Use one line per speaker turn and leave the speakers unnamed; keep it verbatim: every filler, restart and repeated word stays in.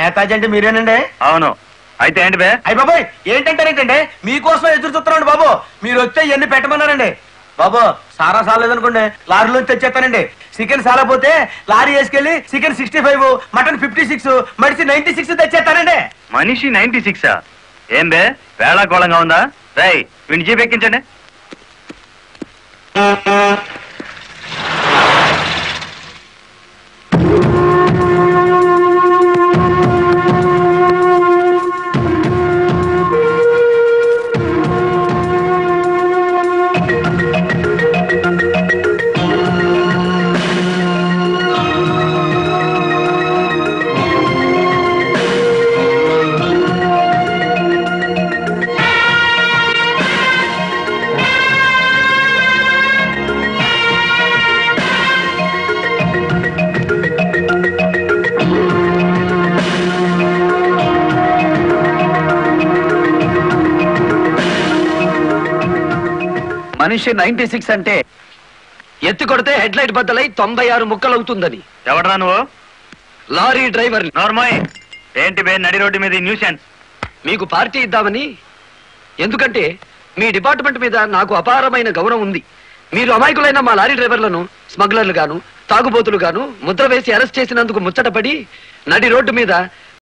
నేతాజీ అంటే మీరేనండి?
అవును. అయితే ఏంటి బే?
అయ్య బాబోయ్, ఏంటంటారేంటండి? మీకోసం ఎదురు చూస్తున్నాండి బాబు. మీరు వచ్చే ఎన్ని పెట్టమన్నారండి బాబు. సారా సాలేదనుకోండి, లారీలో తెచ్చేస్తానండి. చికెన్ సాలపోతే లారీ వేసుకెళ్ళి chicken sixty five, mutton fifty six, మనిషి నైన్టీ సిక్స్ తెచ్చేస్తానండి.
మనిషి నైన్టీ సిక్సా? ఏం బే వేళాకోళంగా ఉందా? రై వీడిని జీప్ ఎక్కించండి.
మనిషి నైన్టీ సిక్స్ అంటే ఎత్తి కొడితే హెడ్ లైట్ బద్దలై తొంభై ఆరు ముక్కలవుతుందని.
ఎవడరా నువ్వు?
Lorry driver.
నోర్మాయ్. ఏంటి బే నడి రోడ్డు మీద న్యూసెన్స్?
మీకు పార్టీ ఇద్దామని. ఎందుకంటే మీ డిపార్ట్మెంట్ మీద నాకు అపారమైన గౌరవం ఉంది. మీరు అమాయకులైన మా లారీ డ్రైవర్లను స్మగ్లర్లు గాను తాగుబోతులు గాను ముద్ర వేసి అరెస్ట్ చేసినందుకు ముచ్చటపడి నడి రోడ్డు మీద